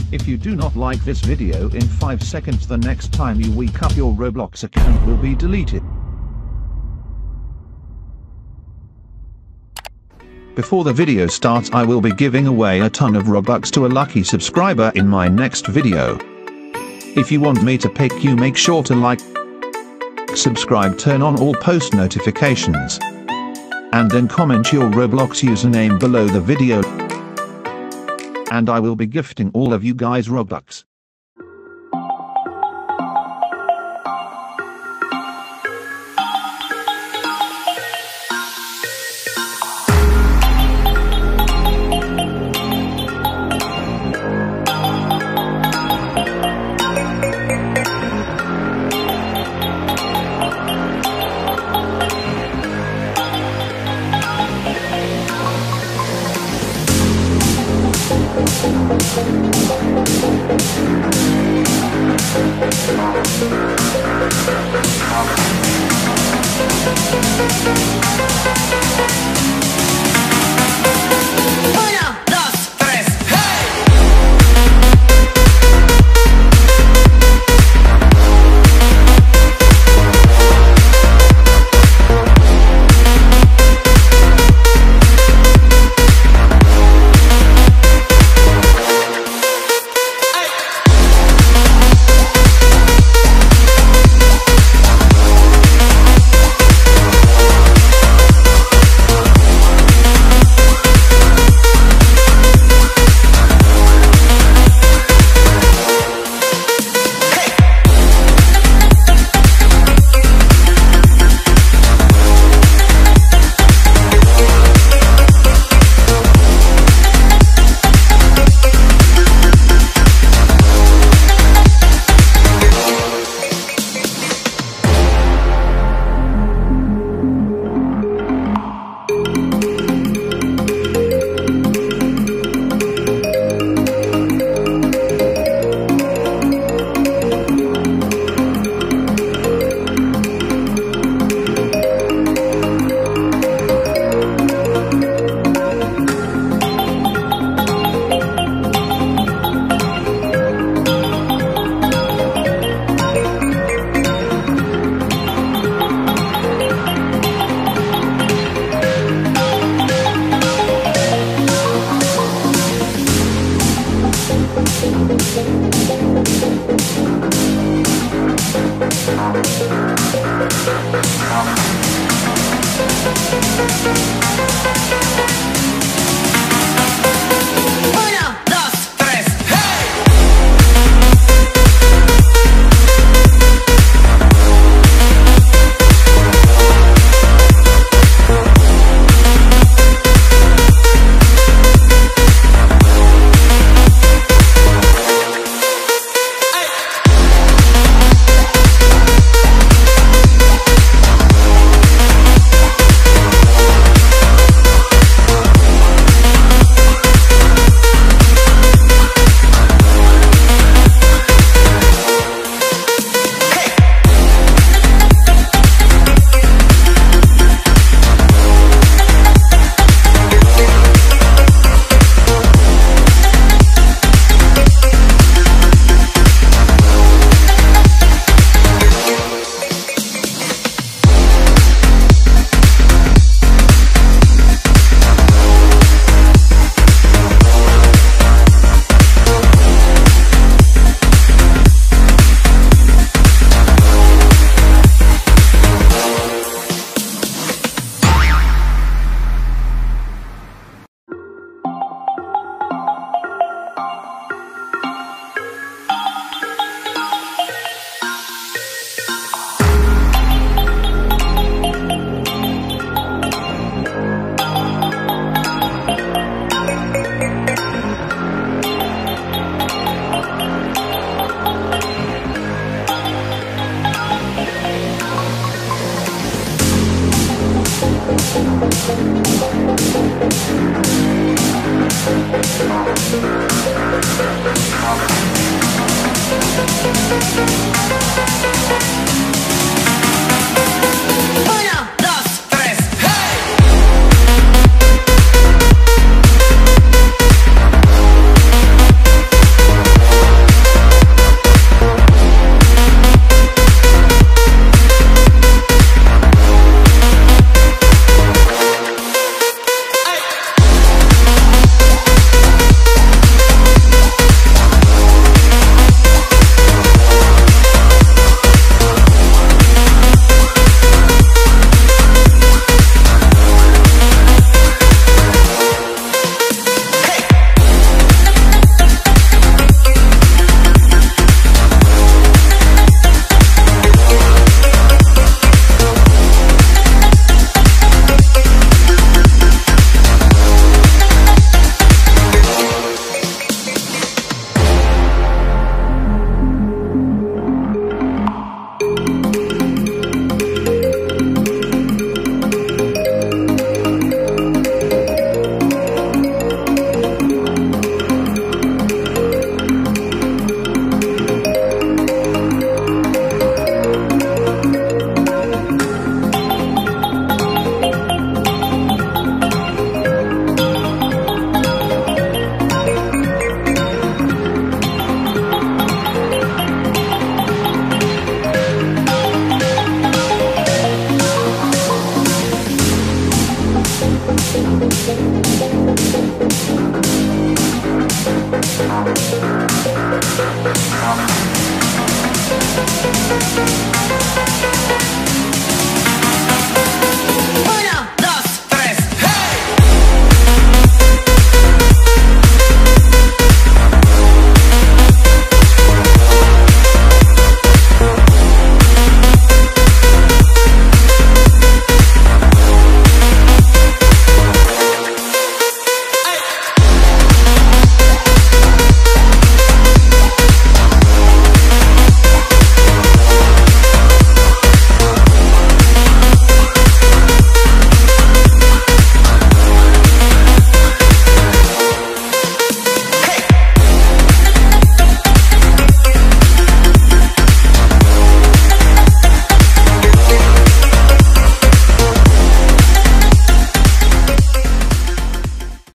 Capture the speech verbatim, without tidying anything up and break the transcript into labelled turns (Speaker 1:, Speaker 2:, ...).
Speaker 1: If you do not like this video in five seconds, the next time you wake up your Roblox account will be deleted. Before the video starts, I will be giving away a ton of Robux to a lucky subscriber in my next video. If you want me to pick you, make sure to like, subscribe, turn on all post notifications, and then comment your Roblox username below the video, and I will be gifting all of you guys Robux.